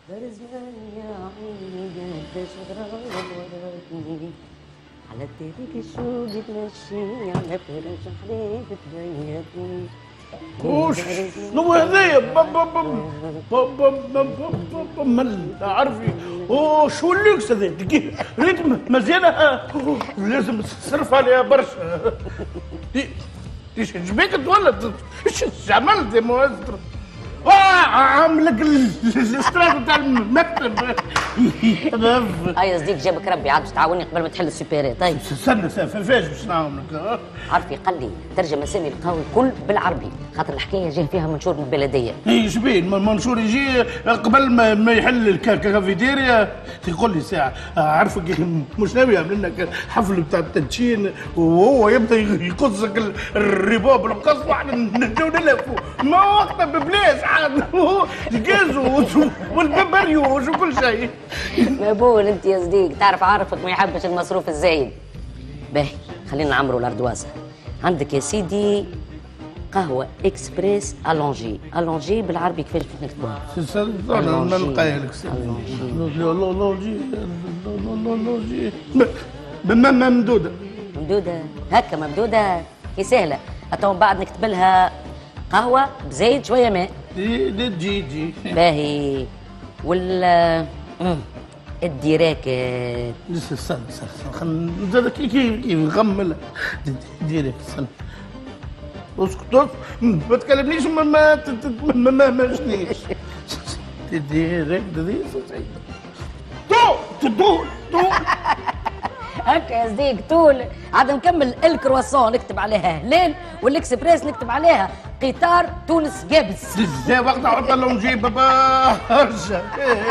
برزمان يا عيني قديش غرام وراني على الطريق الشوق تمشي على فرش حريق تبيتني. وش شنو هذايا؟ مل عرفي شو اللوكس هذا؟ ريت مزيانة لازم تصرف عليها برشا. ايش جبيك تولد؟ ايش عملت يا مؤثر؟ عاملك الاستراحة بتاع المكتب. هاي صديق جابك ربي عاد باش تعاوني قبل ما تحل السوبيرات. طيب استنى فاش باش نعاونك؟ عرفي قال لي ترجم اسامي القهوه الكل بالعربي خاطر الحكايه جاه فيها منشور من البلديه. ايش بين منشور يجي قبل ما يحل الكافيتيريا يقول لي ساعه عارفك مش ناوي يعمل لنا حفل بتاع التدشين وهو يبدا يقصك الرباب القص واحنا نبداو نلفوا ما وقتها ببلاش عاد الجاز والبريوش وكل شيء. مقبول انت يا صديق تعرف عارفك ما يحبش المصروف الزايد. باهي خلينا نعمروا الاردواسه. عندك يا سيدي قهوه اكسبريس الونجي. الونجي بالعربي كيفاش باش نكتبوها؟ انا ما نلقاها لك الونجي ممدوده ممدوده هكا ممدوده كي سهله. تو بعد نكتب لها قهوه بزايد شويه ماء. جي باهي وال الديراكات. لسه استنى خلينا كيف نغملها. ديريك استنى اسكت ما تكلمنيش ما مشنيش. ديريك طول هكا يا صديق طول. عاد نكمل الكرواسون نكتب عليها هلال والاكسبريس نكتب عليها قطار تونس جابس. لا وقت عطا لو نجيب برشا.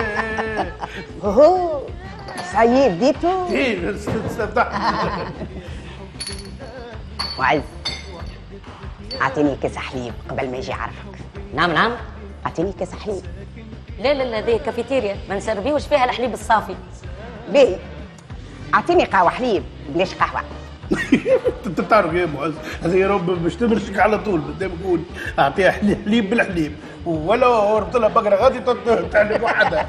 هو سايي بديتو. ايه معز اعطيني كاس حليب قبل ما يجي يعرفك. نعم اعطيني كاس حليب. لا ذي كافيتيريا ما نسربيوش فيها الحليب الصافي. باهي اعطيني قهوه حليب بلاش قهوه. انت بتعرف يا معز هذا يا رب باش تمرشك على طول قدام يقول اعطيها حليب بالحليب ولا وربط لها بقره غادي تعلم وحدها.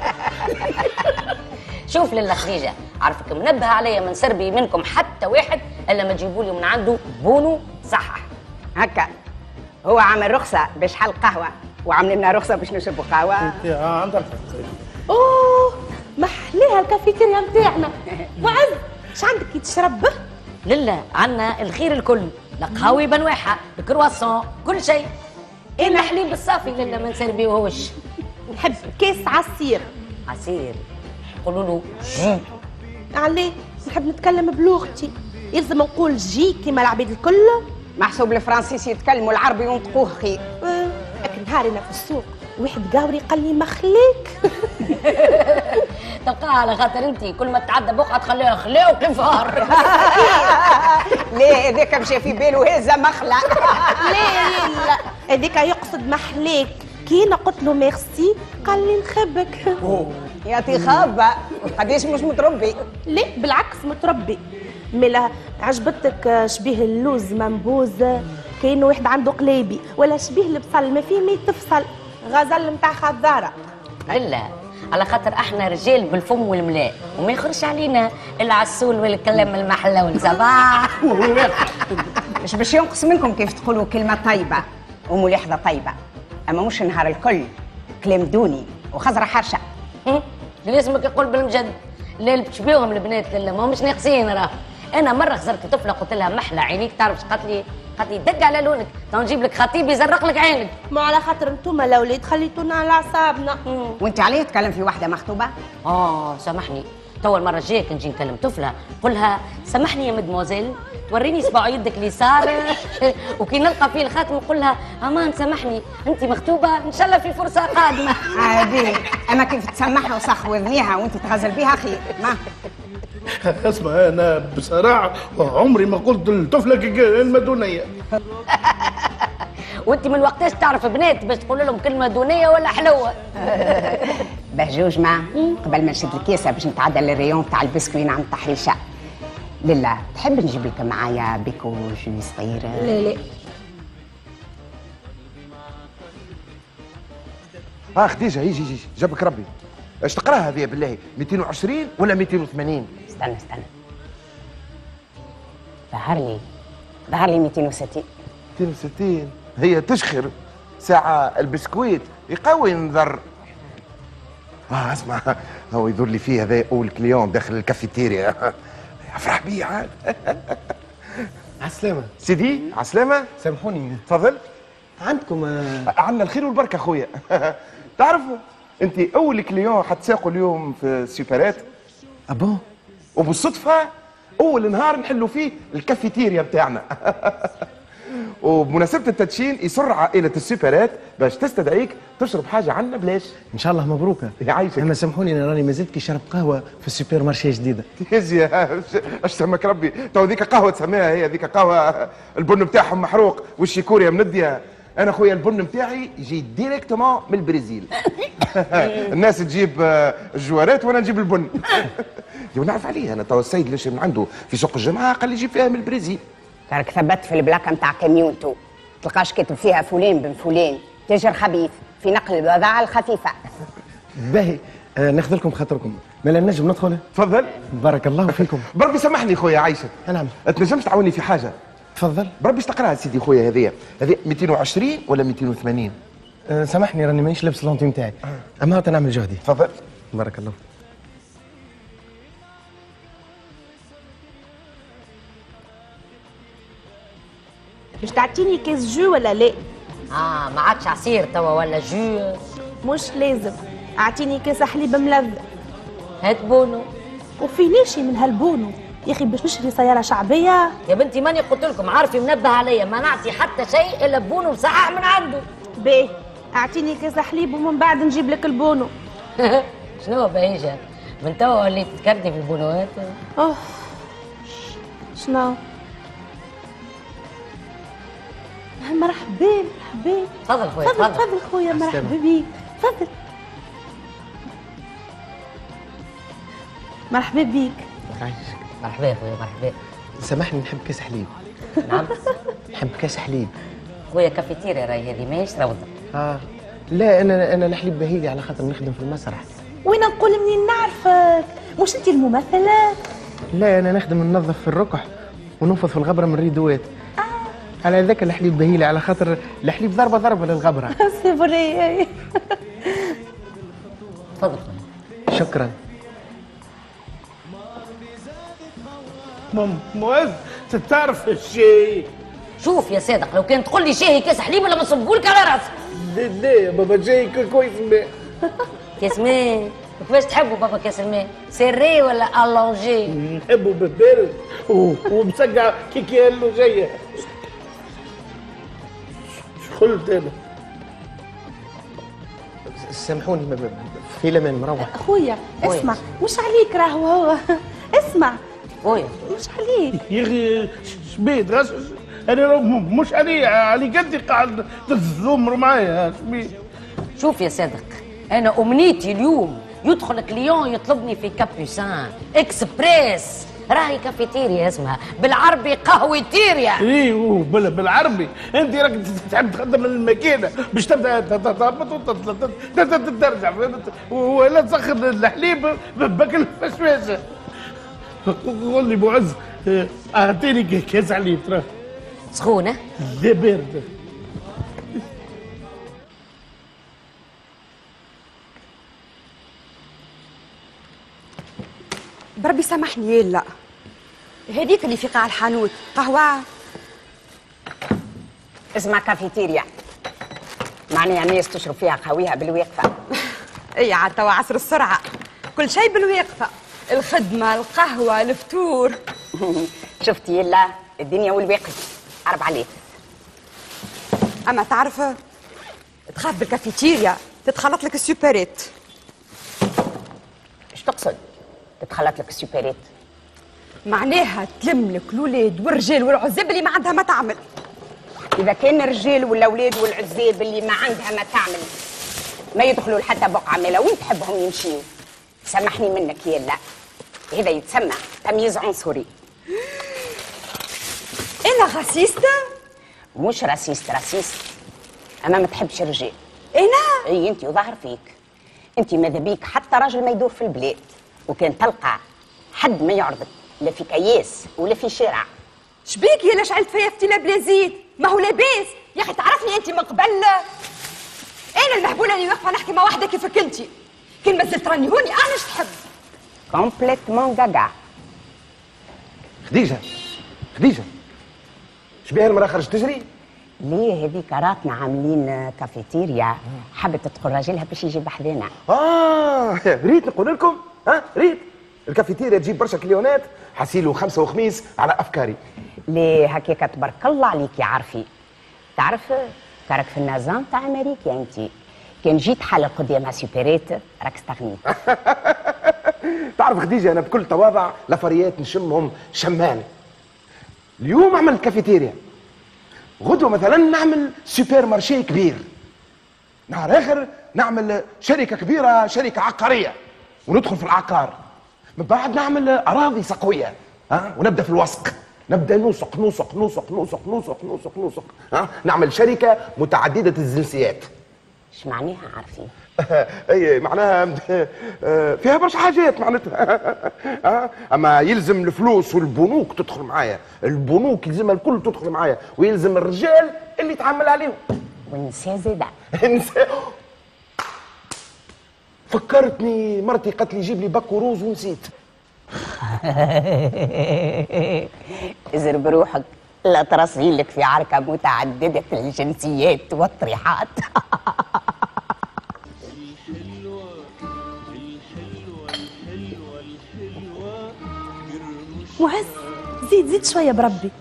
شوف لله خديجه عارفك منبه عليا من سربي منكم حتى واحد الا ما تجيبوا لي من عنده بونو صحح. هكا هو عامل رخصه باش حل قهوه وعامل لنا رخصه باش نشربوا قهوه. عندك اوه محليها الكافيتيريا نتاعنا. معز ايش عندك كي تشرب؟ لله عنا الخير الكل القهاوي بنواعها الكرواسون كل شيء. الا حليب الصافي لله ما نسربيوهوش. نحب كاس عصير. عصير قولوا له عليه نحب نتكلم بلغتي يلزم نقول جي كيما العباد الكل. محسوب الفرنسيس يتكلموا العربي وينطقوه خير. لكن نهارنا في السوق واحد قاوري قال لي مخليك. تلقاها على خاطر انت كل ما تعدى بقعه تخليها خلاو كفار. ليه هذاك مشى في باله هذا مخلع. لا هذيك يقصد محليك. كي انا قلت له ميرسي قال لي نخبك. يعطي خابه قديش مش متربي. ليه بالعكس متربي. ملا عجبتك شبيه اللوز منبوز كأنه واحد عنده قليبي ولا شبيه البصل ما فيه ما يتفصل غزل متاع خضاره. لا على خاطر احنا رجال بالفم والملاء وما يخرج علينا العسول والكلام المحلى والصباح. مش باش ينقص منكم كيف تقولوا كلمه طيبه وملاحظه طيبه اما مش نهار الكل كلام دوني وخزره حرشه. لازمك يقول بالمجد. لا تشبيهم البنات لله ما همش ناقصين راه. انا مره خزرت طفله قلت لها محلى عينيك تعرف قالت لي دق على لونك تو نجيب لك خطيب يزرق لك عينك. ما على خاطر انتم الاولاد خليتونا على اعصابنا. وانت عليه تكلم في واحده مخطوبه؟ سامحني تو المره الجايه كنجي نكلم طفله قولها سامحني يا مدموزيل توريني صباع يدك اليسار. وكي نلقى فيه الخاتم نقول لها امان سامحني انت مخطوبه ان شاء الله في فرصه قادمه. عادي اما كيف تسمحها وسخ وذنيها وانت تغزل بها خير. ما اسمع انا بصراحه عمري ما قلت لطفلك كلمه دونيه. وانت من وقتاش تعرف بنات باش تقول لهم كلمه دونيه ولا حلوه؟ بهجوج ما قبل ما نشد الكيسه باش نتعدى للريون تاع البسكوين عند تحريشه. لله تحب نجيب لك معايا بيكو جو صغير؟ لا خديجه يجي جابك ربي. اش تقراها هذه بالله؟ 220 ولا 280؟ استنى ظهر لي 260. 260 هي تشخر ساعة البسكويت يقوي النظر. اسمع، هو يدور لي فيه هذا اول كليون داخل الكافيتيريا. افرح بيه عاد. عالسلامة سيدي، عالسلامة. سامحوني، تفضل. عندكم عندنا الخير والبركة خويا. تعرفوا انت اول كليون حتساقوا اليوم في السوبرات. ابون وبالصدفة اول نهار نحلوا فيه الكافيتيريا بتاعنا. وبمناسبة التدشين يصر عائلة السوبرات باش تستدعيك تشرب حاجة عنا بلاش. ان شاء الله مبروك. يعيشك. اما سامحوني انا راني مازلت كي شرب قهوة في السوبر مارشي جديدة. تهزي اش سمك ربي، تو ذيك قهوة تسميها هي ذيك قهوة البن بتاعهم محروق والشيكوريا مندية. انا خويا البن بتاعي يجي ديريكتومون من البرازيل. الناس تجيب الجوارات وانا نجيب البن. ونعرف عليه انا، تو السيد اللي من عنده في سوق الجمعة قال لي جيب فيها من البرازيل. راك ثبت في البلاكه نتاع كاميونتو، تلقاش كاتب فيها فلان بن فلان، تاجر خبيث في نقل البضاعه الخفيفه. باهي ناخذ لكم خاطركم، ما نجم ندخل؟ تفضل. بارك الله فيكم. بربي سامحني خويا عايشك. نعم. تنجمش تعاوني في حاجه؟ تفضل. بربي تقراها سيدي خويا. هذه 220 ولا 280؟ سامحني راني مانيش لابس اللونتي نتاعي، اما هات نعمل جهدي. تفضل. بارك الله. مش تعطيني كاس جو ولا لا؟ ما عادش عصير توا ولا جو. مش لازم، اعطيني كاس حليب ملذ. هات بونو. وفي ناشي من هالبونو يا اخي باش نشري سياره شعبيه. يا بنتي ماني قلت لكم عارفي منبه عليا ما نعطي حتى شيء الا بونو مسقع من عنده. باهي اعطيني كاس حليب ومن بعد نجيب لك البونو. شنو بهيجه من توا اللي تتكردي في البونوات؟ اوه شنو؟ مرحبا مرحبا. تفضل خويا. تفضل خويا، مرحبا بيك. تفضل. مرحبا بيك. مرحبا خويا مرحبا. سامحني نحب كاس حليب. نعم. نحب كاس حليب. خويا كافيتيريا راهي هذه ماهيش روضه. لا انا الحليب بهيلي على خاطر نخدم في المسرح. وين نقول منين نعرفك؟ مش انت الممثله؟ لا انا نخدم ننظف في الركح وننفض في الغبره من الريدوات. على ذاك الحليب بهيلي على خاطر الحليب ضربه للغبره. سي فري. تفضل. شكرا. معز تعرف الشيء؟ شوف يا صادق لو كان تقول لي شاهي كاس حليب ولا نصبهولك على راسك. لا يا بابا شاي كويس ماء. كاس ماء؟ وكيفاش تحبوا بابا كاس الماء؟ سيري ولا الونجي؟ نحبه بالبارد ومسقع كي هالو جايه. قلت انا سامحوني في لمن مروح. اخويا اسمع، مش عليك راهو هو. اسمع خويا مش عليك يا اخي. شبيت انا مش علي قدي قاعد تزمر معايا. شبيت؟ شوف يا صادق انا امنيتي اليوم يدخل كليون يطلبني في كابوسان اكسبريس. راهي كافيتيريا اسمها بالعربي قهوتيريا. ايه بالعربي. انت راك تحب تخدم الماكينه باش تبدا تهبط وترجع ولا تسخر الحليب بكل فشفاشه. قول لي معز اعطيني كاس حليب ترى. سخونه؟ لا بارده. بربي سامحني. يا لا هذيك اللي في قاع الحانوت قهوة. اسمها كافيتيريا، معناها الناس تشرب فيها قهويها بالواقفة. اي عاد توا عصر السرعة، كل شيء بالواقفة، الخدمة القهوة الفطور. شفتي يلا الدنيا والواقف 4000. أما تعرف تخاف بالكافيتيريا تتخلط لك السوبرات. ايش تقصد تتخلط لك السوبرات؟ معناها تلم لك الولاد والرجال والعزاب اللي ما عندها ما تعمل. إذا كان الرجال والأولاد والعزاب اللي ما عندها ما تعمل ما يدخلوا لحتى بقعة ملا وين تحبهم يمشيوا؟ سامحني منك يلا، هذا يتسمى تمييز عنصري. أنا راسيستا؟ مش راسيست، أما ما تحبش الرجال. أنا؟ أي أنت وظهر فيك. انت ماذا بيك حتى راجل ما يدور في البلاد وكان تلقى حد ما يعرضك لا في كياس ولا في شارع. شبيك يا شعلت فيا فتيله بلا زيت؟ ما هو لاباس يا اخي، تعرفني انت من قبل. انا المهبوله اللي واقفه نحكي مع واحده كيفك انت. كان ما زلت راني هوني انا ايش تحب؟ كومبليتمون غاغا. خديجه شبيها المراه خرجت تجري؟ ليه هذيك راتنا عاملين كافيتيريا، حبت تدخل راجلها باش يجيب حذانا. ريت نقول لكم، ريت الكافيتيريا تجيب برشا كليونات، حسيلو خمسة وخميس على افكاري. ليه هكاك تبارك الله عليك يا عارفي. تعرف كارك في النظام تاع امريكا انت، كان جيت حل قدامها سوبريت راك استغنيت. تعرف خديجه انا بكل تواضع لافريات نشمهم شمان. اليوم عملت كافيتيريا، غدوه مثلا نعمل سوبر مارشي كبير، نهار اخر نعمل شركه كبيره، شركه عقاريه وندخل في العقار، من بعد نعمل اراضي سقويه ونبدا في الوسق، نبدا نوسق نوسق نوسق نوسق نوسق نوسق نوسق نعمل شركه متعدده الجنسيات. ايش معناها عارفين؟ اي معناها فيها برشا حاجات معناتها. اما يلزم الفلوس والبنوك تدخل معايا، البنوك يلزمها الكل تدخل معايا، ويلزم الرجال اللي يتعامل عليهم. والنساء زاده. فكرتني مرتي قالت لي جيب لي باكو روز ونسيت. ازر بروحك لا ترصي لك في عركه متعدده الجنسيات والطريحات. معز زيد شويه بربي.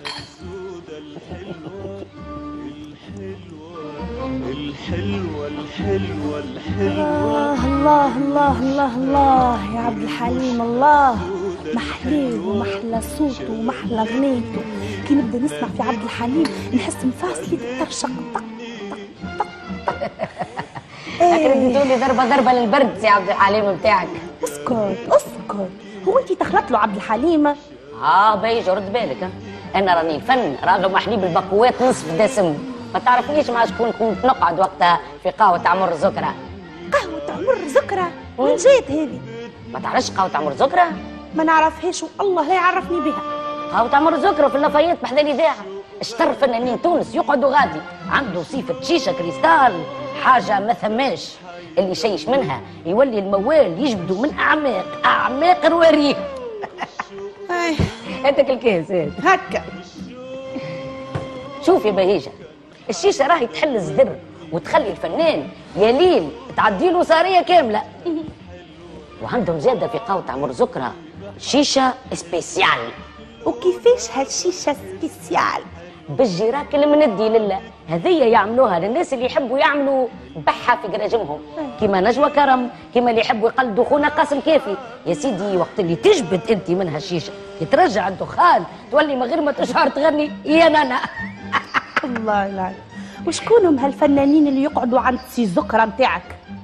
الحلوة الله الله الله الله يا عبد الحليم، الله محلاه ومحلى صوته ومحلى غنيته. كي نبدا نسمع في عبد الحليم نحس مفاصلي تترشق طق طق طق طق. لكن تقولي ضربه للبرد يا عبد الحليم بتاعك. اسكت هو انت تخلط له عبد الحليم؟ بيجي رد بالك. انا راني الفن راغب محليب البقوات نصف دسم، ما تعرفنيش مع شكون كنت نقعد وقتها في قهوة عمر زكرة. قهوة عمر زكرة؟ وين جات هذه؟ ما تعرفش قهوة عمر زكرة؟ ما نعرفهاش والله لا يعرفني بها. قهوة عمر زكرة في اللافايات بحذا الإذاعة، اشتر فنانين تونس يقعدوا غادي، عنده صيفة شيشة كريستال حاجة ما ثماش، اللي يشيش منها يولي الموال يجبدوا من أعماق الوريد. هاتك الكاس هكا. شوف يا بهيجة، الشيشه راهي تحل الزر وتخلي الفنان يا ليل تعدي له ساريه كامله. وعندهم زاده في قهوه عمر زكرة شيشه سبيسيال. وكيفاش هالشيشه سبيسيال؟ بالجيراك المندي لله، هذيا يعملوها للناس اللي يحبوا يعملوا بحه في قراجمهم، كيما نجوى كرم، كيما اللي يحبوا يقلدوا خونا قاسم كافي. يا سيدي وقت اللي تجبد انت منها الشيشه يترجع الدخان تولي من غير ما تشعر تغني يا نانا. الله يلعن. وشكونهم هالفنانين اللي يقعدوا عند سي زكرة نتاعك؟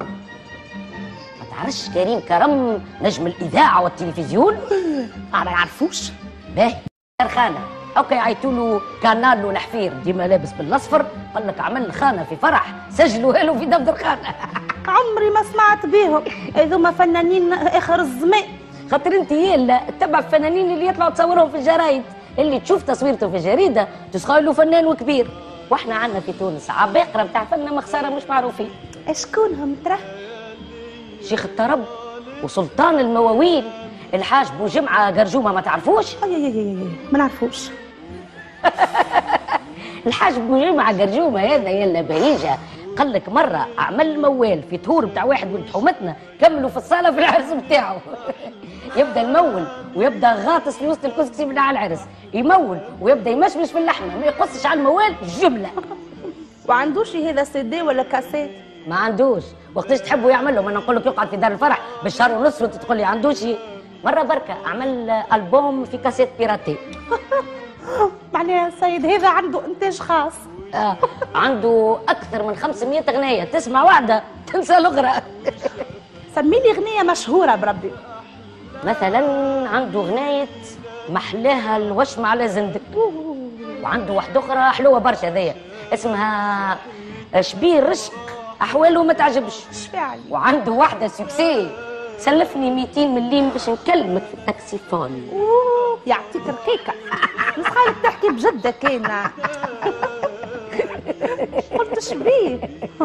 ما تعرفش كريم كرم نجم الاذاعه والتلفزيون؟ ما نعرفوش. باهي خانه اوكي يعيطوا له كانالو الحفير ديما لابس بالاصفر، قال لك عمل خانه في فرح سجلوا له في دفتر خانه. عمري ما سمعت بيهم، هذوما فنانين اخر الزمان. خاطر انت يلا تتبع الفنانين اللي يطلعوا تصورهم في الجرايد، اللي تشوف تصويرته في الجريده تسخى له فنان وكبير. واحنا عندنا في تونس عباقره نتاع فن مخساره مش معروفين. اشكونهم ترى؟ شيخ الطرب وسلطان المواويل الحاج بوجمعه قرجومه، ما تعرفوش؟ ما نعرفوش. الحاج بوجمعه قرجومه هذا يلا بهيجه قال لك مره عمل الموال في تهور بتاع واحد ولد حومتنا كملوا في الصاله في العرس بتاعه. يبدا المول ويبدا غاطس في وسط الكسكسي بتاع العرس، يمول ويبدا يمشمش في اللحمه، ما يقصش على الموال جمله. وعندوش هذا سيدي ولا كاسيت؟ ما عندوش. وقتاش تحبوا يعمل له؟ ما انا نقول لك يقعد في دار الفرح بالشهر ونص وانت تقول لي عندوش. مره بركه عمل البوم في كاسيت بيراتي. معناها السيد هذا عنده انتاج خاص. عنده اكثر من 500 اغنيه، تسمع واحده تنسى الاخرى. سمي لي اغنيه مشهوره بربي. مثلا عنده اغنيه محلاها الوشم على زندك، وعنده واحده اخرى حلوه برشا ذي اسمها شبيه رشق احواله ما تعجبش. شفاعي وعنده واحده سوكسي، سلفني 200 مليم باش نكلمك في التاكسي فون. اوه يعطيك رقيقه. نسخالك تحكي بجدك انا. قلت شبيه.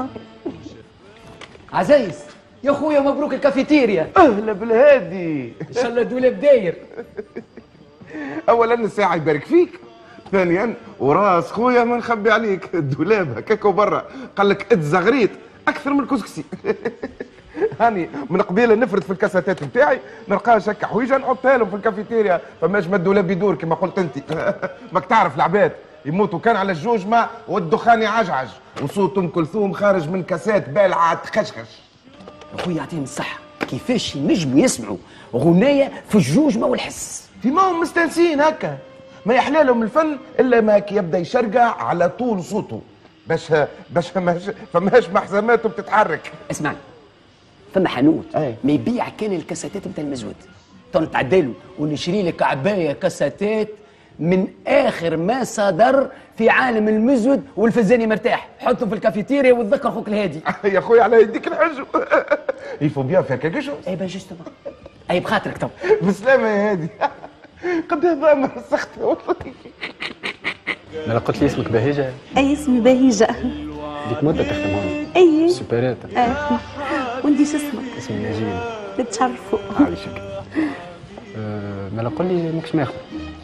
عزيز يا خويا مبروك الكافيتيريا. اهلا بالهادي. ان شاء الله الدولاب داير. اولا الساعه يبارك فيك، ثانيا وراس خويا ما نخبي عليك الدولاب هكاك وبرا قال لك اتزغريت اكثر من الكسكسي. هاني من قبيله نفرد في الكاساتات نتاعي نلقاها شكا حويجه نحطها لهم في الكافيتيريا، فماش ما الدولاب يدور كما قلت انت. ماك تعرف العباد يموتوا كان على الجوجمه والدخان يعجعج وصوت ام كلثوم خارج من كاسات بالعه تخشخش. يا خويا يعطيهم الصحه، كيفاش ينجموا يسمعوا غنايه في الجوجمه والحس؟ فيما هم مستانسين هكا، ما يحلالهم الفن الا ما يبدا يشرقع على طول صوته باش فماش محزماته بتتحرك. اسمعني، فما حانوت أي. ما يبيع كان الكاساتات نتاع المزود، تو نتعدلوا ونشري لك عبايه كاساتات من اخر ما صدر في عالم المزود والفزاني مرتاح، حطه في الكافيتيريا وتذكر خوك الهادي. يا خويا على يديك الحج. يفو بيان فيها كيكو شوز. اي با جوستومون، اي بخاطرك تو. بسلامة يا هادي. قد هذا ما رسخت والله. انا قلت لي اسمك بهيجه؟ اي اسمي بهيجه. ديك مده تخدم هون؟ اي سوبرات. وانت شو اسمك؟ اسمي نجيب. تتشرفوا. عايشك. ما قول لي ماكش ماخذ؟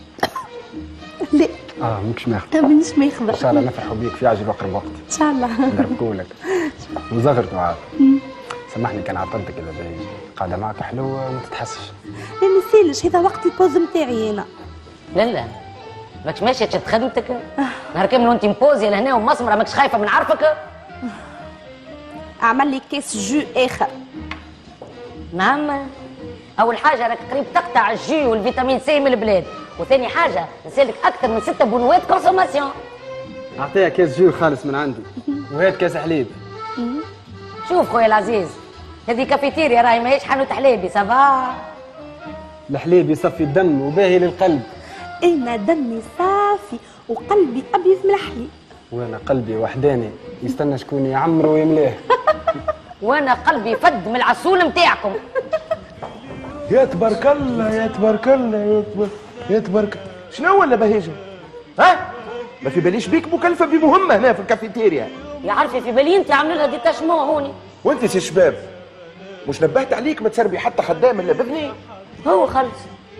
لا ماكش ماخذ. مانيش ماخذه. ان شاء الله نفرحوا بيك في عجل اقرب وقت. ان شاء الله. نربكولك وزغرتوا عاد. سامحني كان عطلتك اذا باهي، قاعده معك حلوه وما تتحسش. لا ما يسالش، هذا وقت البوز نتاعي انا. لا ماكش ماشيه تشد خدمتك نهار كامل وانت مبوزي لهنا ومسمره، ماكش خايفه من عرفك. اعمل لي كيس جو اخر. نعم، اول حاجه راك قريب تقطع الجي والفيتامين سي من البلاد، وثاني حاجه نسالك اكثر من 6 بونوات كونسوماسيون. اعطيها كاس جو خالص من عندي وهات كاس حليب. شوف خويا العزيز، هذه كافيتيريا راهي ماهيش حانوت حليبي. سافا الحليب يصفي الدم وباهي للقلب. انا دمي صافي وقلبي ابيض من الحليب. وانا قلبي وحداني يستنى شكون يعمره ويملاه. وانا قلبي فد من العسول نتاعكم. يا تبارك الله يا تبارك الله يا تبارك. شنو ولا بهيجه؟ ها؟ ما في باليش بيك مكلفه بمهمه هنا في الكافيتيريا. يا عارفه في بالي انت عامله لها ديتاشمون هوني. وانت يا شباب مش نبهت عليك ما تسربي حتى خدام الا باذني. هو خلص.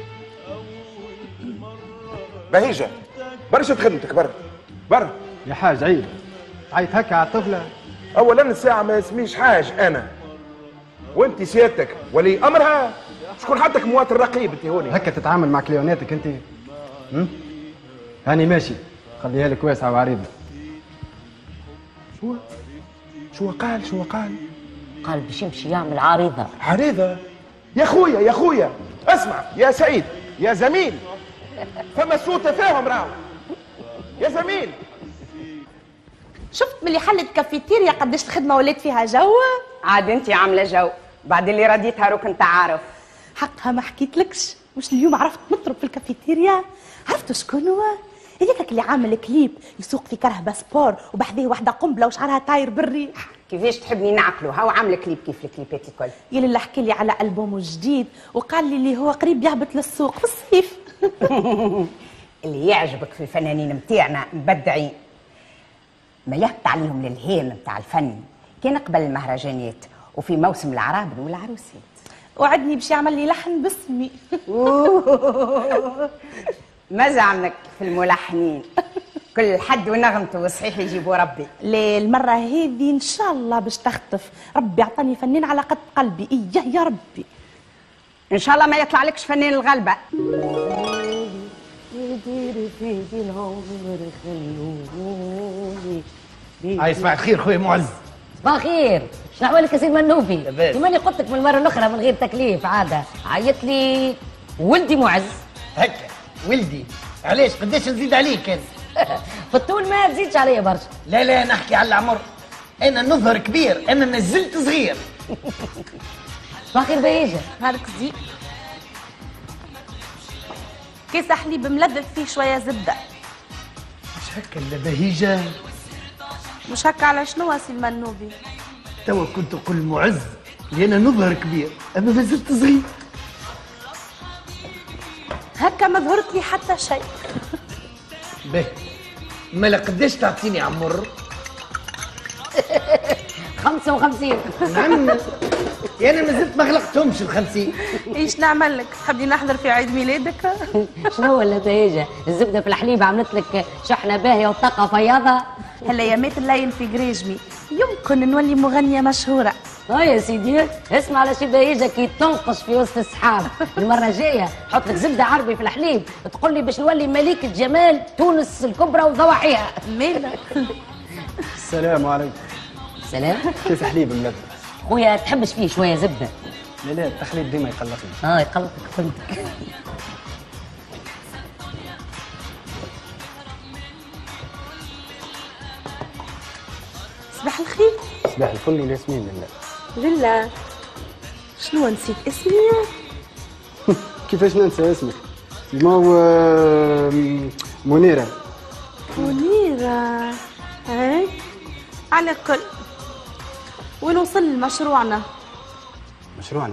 بهيجه برشا خدمتك برا. يا حاج عيب عيط هكا على الطفله. اولا الساعه ما اسميش حاج انا، وانت سيادتك ولي امرها. شكون حطك مواطن رقيب انت هوني؟ هكا تتعامل مع كليوناتك انت؟ هاني ماشي، خليها لك واسعه وعريضه. شو قال؟ قال باش يمشي يعمل عريضه. يا خويا اسمع يا سعيد يا زميل، فما سوء تفاهم راهو يا زميل. شفت ملي حلت كافيتيريا قداش الخدمه ولات فيها جو. عاد انت عامله جو بعد اللي رديتها روك انت عارف. حقها ما حكيتلكش، مش اليوم عرفت مطرب في الكافيتيريا. عرفتوا شكون هو؟ هذاك اللي عامل كليب يسوق في كرهبه سبور وبحذاه واحده قنبله وشعرها طاير بالريح. كيفاش تحبني نعقله؟ هاو عامله كليب كيف الكليبات الكل. يا اللي حكى لي على البومه جديد وقال لي اللي هو قريب يهبط للسوق في الصيف. اللي يعجبك في الفنانين متاعنا مبدعين، ما يهبط عليهم للهيم متاع الفن كان قبل المهرجانات وفي موسم العرابن والعروسات. وعدني باش يعمل لي لحن باسمي. ما زعمك في الملحنين، كل حد ونغمته وصحيح يجيبوا ربي. لا المره هذه ان شاء الله باش تختف، ربي يعطاني فنان على قد قلبي. اياه يا ربي ان شاء الله ما يطلع لكش فنان الغلبه. هاي صباح الخير خويا معز. صباح الخير، شنو احوالك يا سيد منوبي؟ كما قلت لك من المره الاخرى من غير تكليف عاده عيط لي ولدي معز. هكا ولدي علاش قداش نزيد عليك انا؟ في الطول ما تزيدش عليا برشا. لا نحكي على العمر، انا نظهر كبير اما ما زلت صغير. صباح الخير بهيجه. نهارك زين. كيس حليب ملذذ فيه شويه زبده. مش هكا الا بهيجه. مش هكا على شنو سي المنوبي؟ توا كنت نقول معز لأن نظهر كبير أما ما زلت صغير. هكا ما ظهرت لي حتى شيء. باهي مالا قداش تعطيني عمر؟ 55. نعم انا ما زلت ما غلقتهمش ال50. ايش نعمل لك؟ تحبني نحضر في عيد ميلادك؟ شنو هو النتائج؟ الزبده في الحليب عملت لك شحنه باهيه وطاقه فياضه. هالايامات الليل في جريجمي يمكن نولي مغنيه مشهوره. يا سيدي اسمع على شي بايجه كي تنقش في وسط السحاب. المره الجايه حط لك زبده عربي في الحليب تقول لي باش نولي ملكه جمال تونس الكبرى وضواحيها. مالا. السلام عليكم. سلام. كيف حليب ملذ؟ خويا تحبش فيه شويه زبده؟ لا التخليط ديما يقلقني. يقلقك فهمتك. صباح الخير. صباح الفل والياسمين لله. لله. شنو نسيت اسمي؟ كيفاش ننسى اسمك؟ ما هو منيرة. منيرة. هاي على كل. وين وصل مشروعنا؟ مشروعنا؟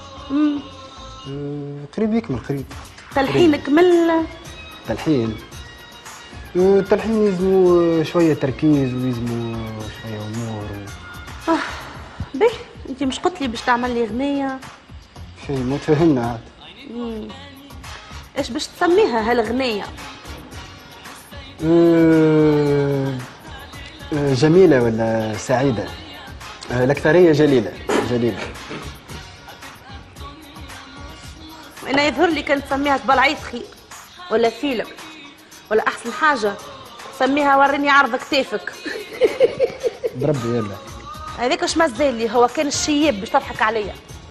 قريب يكمل قريب. تلحين كمل؟ تلحين؟ التلحين يلزمو شوية تركيز ويلزمو شوية أمور باهي انت مش قلت لي باش تعمل لي غنية؟ شيء ما تفهمنا عاد. ايش باش تسميها هالغنية؟ جميلة ولا سعيدة؟ الأكثرية جليلة. جليلة. انا يظهر لي كان تسميها بلعيد خير ولا فيلم ولا احسن حاجة سميها وريني عرض كتافك. بربي يلا. هذاك اش مازال لي هو كان الشياب باش تضحك عليا.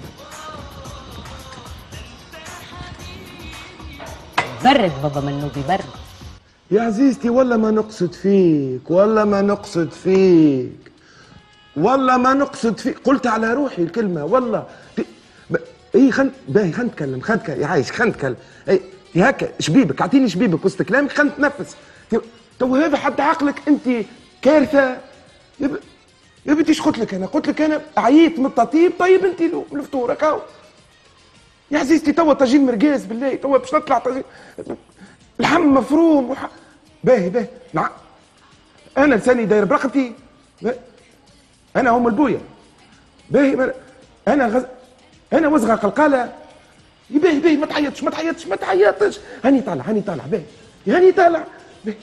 برد بابا منوبي برد. يا عزيزتي والله ما نقصد فيك، والله ما نقصد فيك، والله ما نقصد فيك، قلت على روحي الكلمة والله. اي باهي خلينا نتكلم، يا عايش خلينا نتكلم. اي هكا شبيبك اعطيني شبيبك وسط كلامك خلينا نتنفس. تو هذا حتى عقلك انت كارثة. يا بنتي ايش قلت لك انا؟ قلت لك انا عييت من التطيب. طيب انت الفطور هكا يا عزيزتي. توا طاجين مرقاز بالله، توا باش نطلع طاجين لحم مفروم باهي. نعم انا لساني داير برقبتي. انا هم البويا باهي. انا وزغه قلقاله. باهي ما تعيطش. هاني طالع باهي. هاني طالع باهي.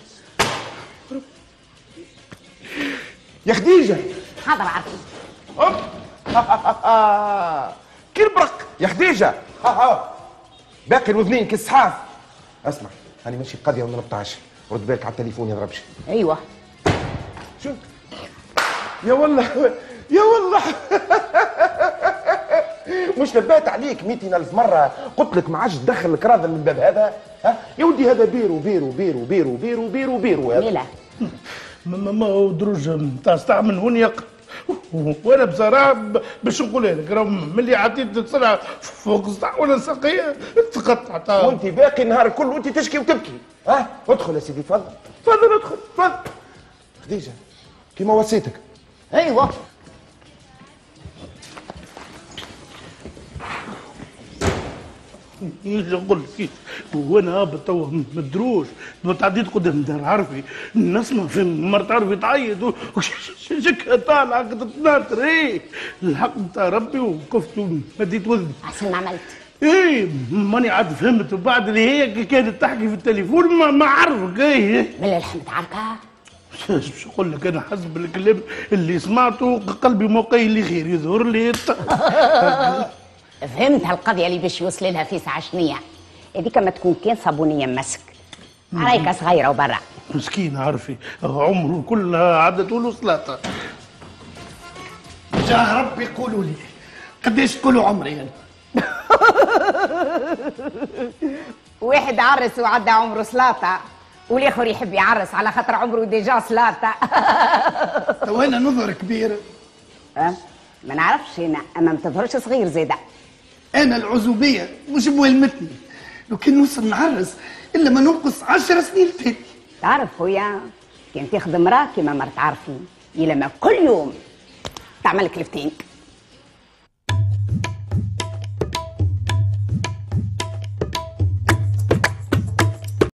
يا خديجه حاضر عرفت. هوب كي البرق يا خديجه. باقي الوذنين كالسحاف. اسمع هاني ماشي بقضيه وما نبطعش. رد بالك على التليفون يضربش. ايوه شو يا والله مش نبات عليك 200,000 مرة قلت لك ما عادش تدخل الكراذة من الباب هذا. ها يا ودي هذا بيرو هذا. ميلا ما هو دروج نتاع استعمل ونيق. وانا بصراحه باش نقولها لك راه ملي عطيت تصنع فوق السطح ولا ساقيه تقطعت. وانت باقي النهار الكل وانت تشكي وتبكي. ها ادخل يا سيدي تفضل ادخل تفضل. خديجه كيما وصيتك. ايوه ايش نقول لك وانا هابط توا مدروش تعديت قدام دار عرفي نسمع في مرت عرفي تعيط شكها طالعه تناطر. الحق نتاع ربي وقفت ومديت وذني. احسن ما عملت. ماني عاد فهمت. وبعد اللي هي كانت تحكي في التليفون ما عرفك. بالله الحمد عاركها. باش نقول لك انا حسب الكلام اللي سمعته قلبي موقعي لي خير يظهر لي. فهمت هالقضيه اللي باش يوصل لها في ساعه شنيه. هذيك ما تكون كان صابونيه مسك رايكه صغيره وبرا. مسكين عارفي عمره كلها عدت له صلاته. جاه ربي قولوا لي قداش تقولوا عمري يعني؟ واحد عرس وعدى عمره صلاته والاخر يحب يعرس على خاطر عمره ديجا صلاته. تو انا نظهر كبير. ما نعرفش انا اما ما تظهرش صغير زيدا. انا العزوبيه مش مولمتني لو كان نوصل نعرس الا ما ننقص 10 سنين تاني. تعرف خويا كان تاخذ مراه كيما مرت عارفين يلما كل يوم تعمل كلفتينك.